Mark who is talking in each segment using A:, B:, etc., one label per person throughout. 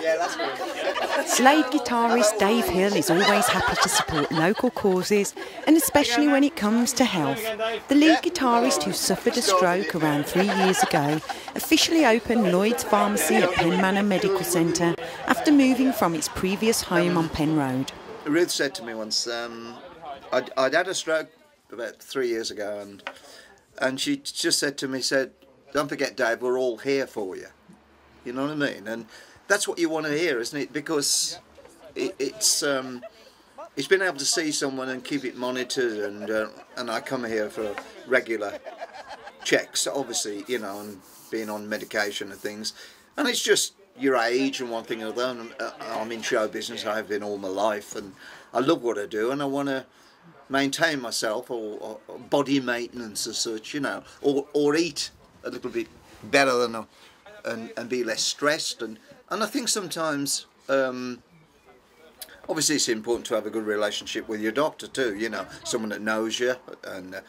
A: Yeah, that's good.
B: Slade guitarist Dave Hill is always happy to support local causes, and especially when it comes to health. The lead guitarist, who suffered a stroke around 3 years ago, officially opened Lloyd's Pharmacy at Penn Manor Medical Centre after moving from its previous home on Penn Road.
A: Ruth said to me once, I'd had a stroke about 3 years ago, and she just said to me, "Don't forget, Dave, we're all here for you." You know what I mean? And that's what you want to hear, isn't it? Because it's been able to see someone and keep it monitored, and I come here for regular checks, obviously, you know, and being on medication and things, and it's just your age and one thing or another. I'm in show business, I have been all my life, and I love what I do, and I want to maintain myself, or body maintenance as such, you know, or eat a little bit better than and be less stressed, and I think sometimes obviously it's important to have a good relationship with your doctor too, you know, someone that knows you, and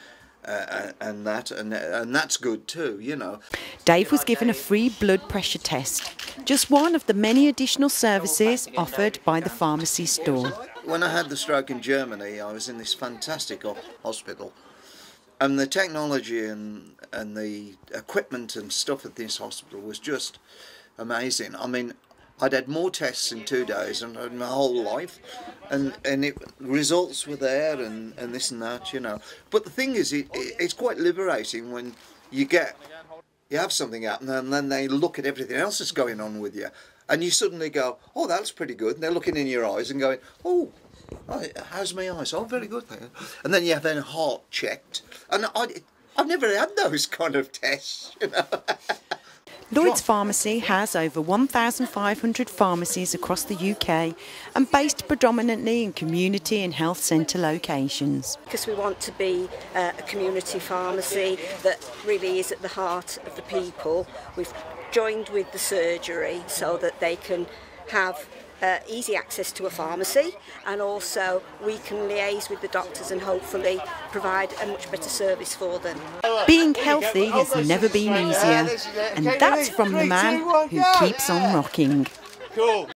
A: that's good too, you know.
B: Dave was given a free blood pressure test, just one of the many additional services offered by the pharmacy store.
A: When I had the stroke in Germany, I was in this fantastic hospital, and the technology and the equipment and stuff at this hospital was just amazing. I mean, I'd had more tests in 2 days than in my whole life, and results were there, and this and that, you know. But the thing is, it's quite liberating when you have something happen, and then they look at everything else that's going on with you, and you suddenly go, "Oh, that's pretty good," and they're looking in your eyes and going, "Oh, how's my eyes? Oh, very good, thank you." And then you have their heart checked, and I've never had those kind of tests, you know.
B: Lloyd's Pharmacy has over 1,500 pharmacies across the UK and based predominantly in community and health centre locations.
C: Because we want to be a community pharmacy that really is at the heart of the people. We've joined with the surgery so that they can have easy access to a pharmacy, and also we can liaise with the doctors and hopefully provide a much better service for them.
B: Being healthy has never been easier, and that's from the man who keeps on rocking.